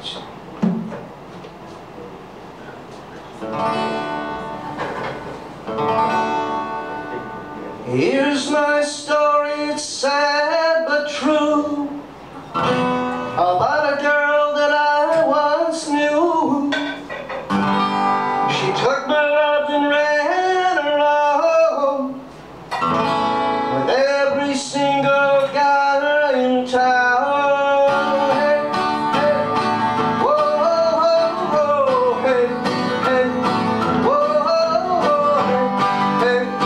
Here's my story, it's sad but true, about a girl that I once knew. She took my love and ran around with every single guy in town. Hey, hey, whoa, whoa, whoa, hey, hey, whoa, whoa, hey, hey.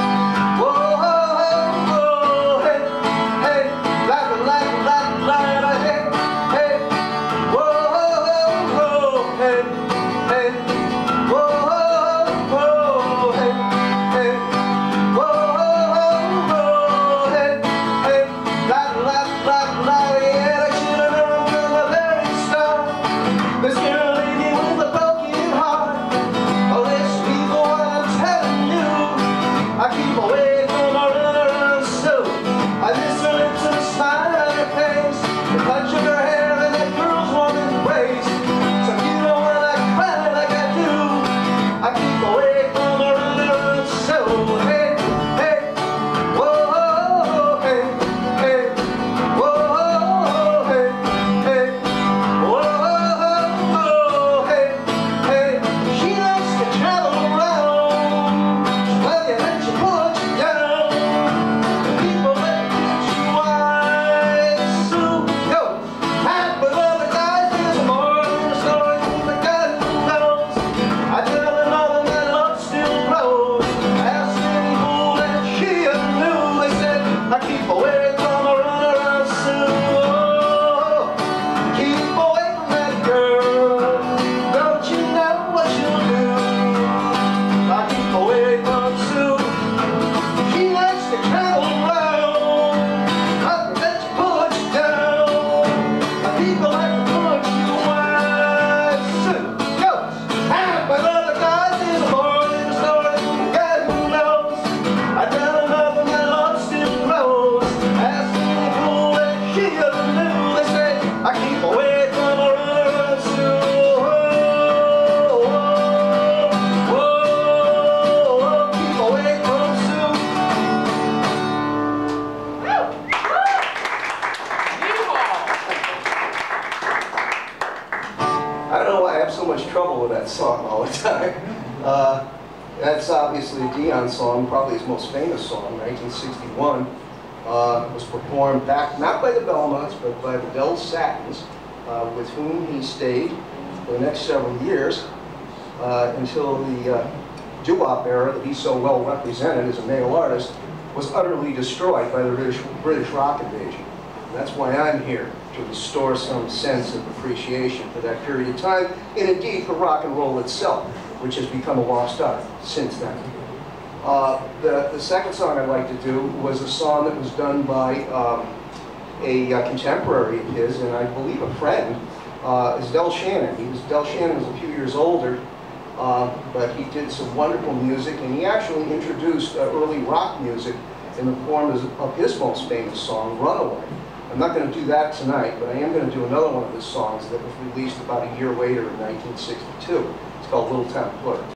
I don't know why I have so much trouble with that song all the time. That's obviously a Dion song, probably his most famous song, 1961. It was performed back, not by the Belmonts, but by the Del Satins, with whom he stayed for the next several years until the doo-wop era that he so well represented as a male artist was utterly destroyed by the British rock invasion. And that's why I'm here, to restore some sense of appreciation for that period of time, and indeed for rock and roll itself, which has become a lost art since then. The second song I'd like to do was a song that was done by a contemporary of his, and I believe a friend, is Del Shannon. Del Shannon was a few years older, but he did some wonderful music, and he actually introduced early rock music in the form of his most famous song, Runaway. I'm not going to do that tonight, but I am going to do another one of his songs that was released about a year later in 1962. It's called Little Town Clerk.